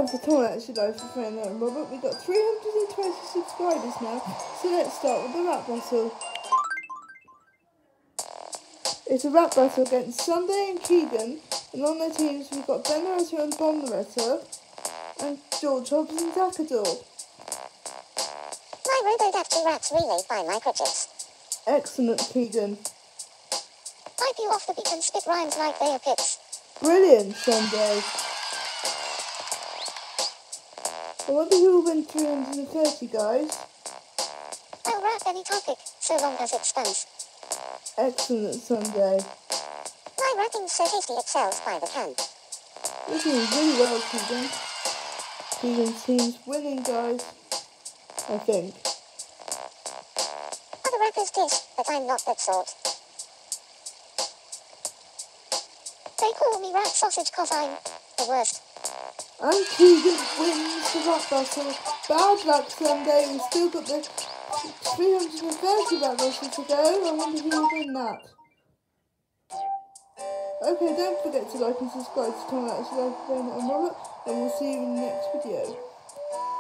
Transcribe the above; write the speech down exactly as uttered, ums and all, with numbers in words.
subscribe to Tomodachi Life for Friend and Robert. We've got three hundred twenty subscribers now, so let's start with the rap battle. It's a rap battle against Sunday and Keegan, and on their teams we've got Ben Loretta and Bon Loretta, and George Hobbs and Zacador. My Robodactyl raps relayed by microchips. Excellent, Keegan. Pipe you off the beat and spit rhymes like they are pits. Brilliant, Sunday. I wonder who will win three hundred thirty, guys. I'll rap any topic, so long as it stuns. Excellent, Sunday. My rapping's so tasty it sells by the can. You're doing really well, Keegan. Keegan's team's winning, guys. I think. Other rappers diss, but I'm not that sort. They call me rap sausage cause I'm the worst. And Keegan wins the rap battle. Bad luck, Sunday. We've still got the three hundred thirty rap battle to go. I wonder who will win that. Okay, don't forget to like and subscribe to Tomodachi Life for Friend and Robert, and we'll see you in the next video.